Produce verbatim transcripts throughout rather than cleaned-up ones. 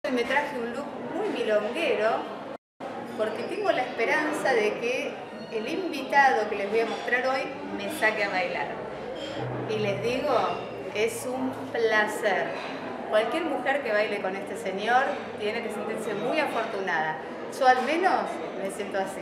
Me traje un look muy milonguero porque tengo la esperanza de que el invitado que les voy a mostrar hoy me saque a bailar. Y les digo, es un placer. Cualquier mujer que baile con este señor tiene que sentirse muy afortunada. Yo al menos me siento así.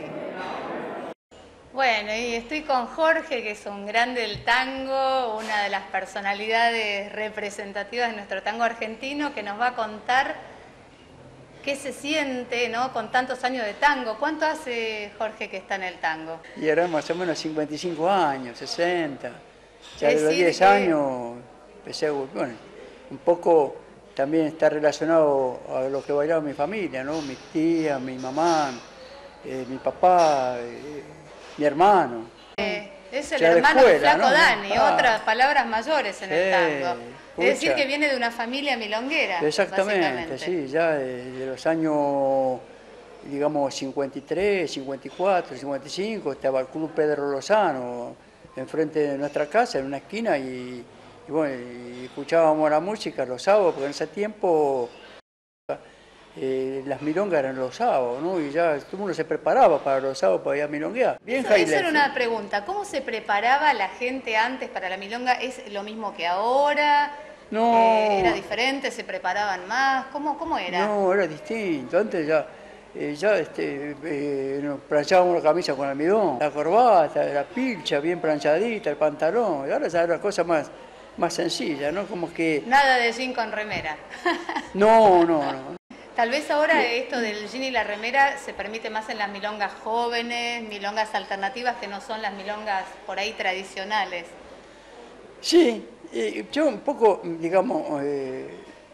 Bueno, y estoy con Jorge, que es un grande del tango, una de las personalidades representativas de nuestro tango argentino, que nos va a contar qué se siente, ¿no?, con tantos años de tango. ¿Cuánto hace, Jorge, que está en el tango? Y era más o menos cincuenta y cinco años, sesenta. Ya de los diez que... años empecé a... Bueno, un poco también está relacionado a lo que bailaba mi familia, ¿no? Mi tía, mi mamá, eh, mi papá, eh, mi hermano. Eh, es el hermano del Flaco, ¿no? Dani, ah. Otras palabras mayores en sí, el tango. Pucha. Es decir, que viene de una familia milonguera. Exactamente, sí, ya de los años, digamos, cincuenta y tres, cincuenta y cuatro, cincuenta y cinco, estaba el Club Pedro Lozano enfrente de nuestra casa, en una esquina, y, y bueno, y escuchábamos la música los sábados, porque en ese tiempo eh, las milongas eran los sábados, ¿no? Y ya todo el mundo se preparaba para los sábados para ir a milonguear. Bien, Eso, esa era una pregunta, ¿cómo se preparaba la gente antes para la milonga? ¿Es lo mismo que ahora? No. Eh, ¿Era diferente? ¿Se preparaban más? ¿Cómo, cómo era? No, era distinto. Antes ya, eh, ya este, eh, nos planchábamos la camisa con almidón, la corbata, la pilcha bien planchadita, el pantalón. Y ahora ya era cosa más, más sencilla, ¿no? Como que... Nada de jean con remera. No, no, no. Tal vez ahora esto del jean y la remera se permite más en las milongas jóvenes, milongas alternativas que no son las milongas por ahí tradicionales. Sí, eh, yo un poco, digamos, eh,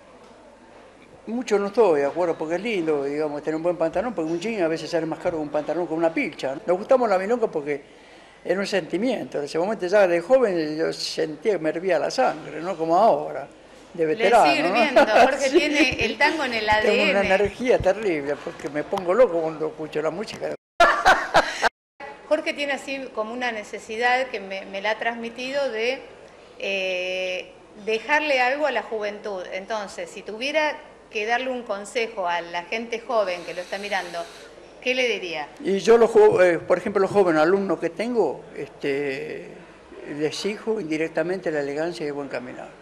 mucho no estoy de acuerdo, porque es lindo, digamos, tener un buen pantalón, porque un jean a veces sale más caro que un pantalón con una pilcha. Nos gustamos la milonga porque era un sentimiento. En ese momento ya de joven yo sentía que me hervía la sangre, no como ahora. De veterano, le sigue hirviendo, ¿no? Jorge Sí. Tiene el tango en el A D N. Tengo una energía terrible, porque me pongo loco cuando escucho la música. Jorge tiene así como una necesidad que me, me la ha transmitido de eh, dejarle algo a la juventud. Entonces, si tuviera que darle un consejo a la gente joven que lo está mirando, ¿qué le diría? Y yo, los, eh, por ejemplo, los jóvenes alumnos que tengo, este, les exijo indirectamente la elegancia y el buen caminar.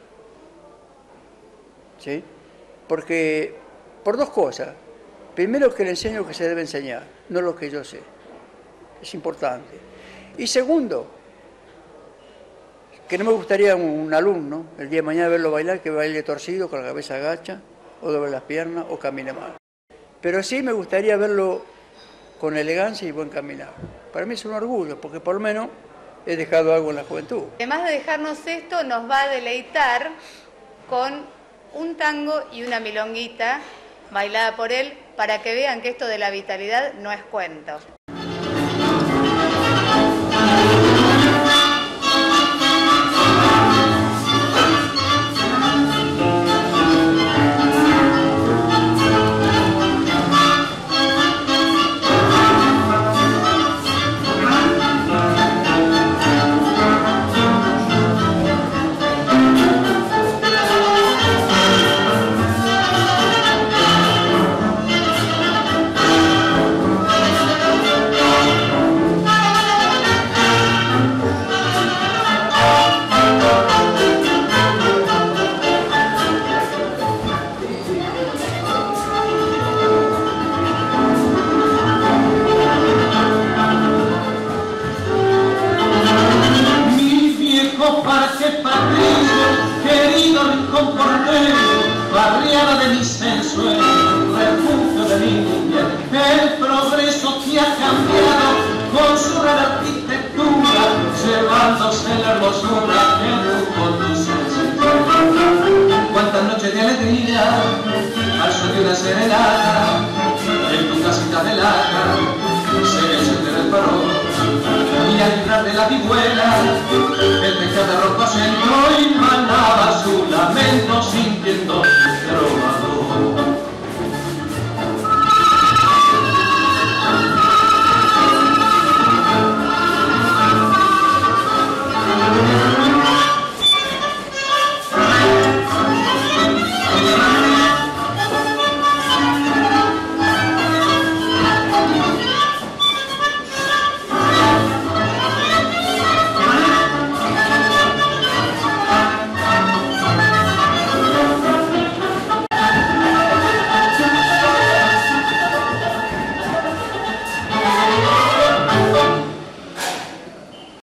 ¿Sí? Porque, por dos cosas. Primero, que le enseño lo que se debe enseñar, no lo que yo sé. Es importante. Y segundo, que no me gustaría un, un alumno, el día de mañana verlo bailar, que baile torcido, con la cabeza agacha, o doble las piernas, o camine mal. Pero sí me gustaría verlo con elegancia y buen caminar. Para mí es un orgullo, porque por lo menos he dejado algo en la juventud. Además de dejarnos esto, nos va a deleitar con un tango y una milonguita bailada por él, para que vean que esto de la vitalidad no es cuento. Barriada de mis ensueños, refugio de mi niñez, el progreso que ha cambiado con su gran arquitectura, llevándose la hermosura que tu conduce. Cuántas noches de alegría, al sol de una serenata, en tu casita de lata, se enciende el farol, y al entrar de la vihuela, el pescado rojo se entró y manaba su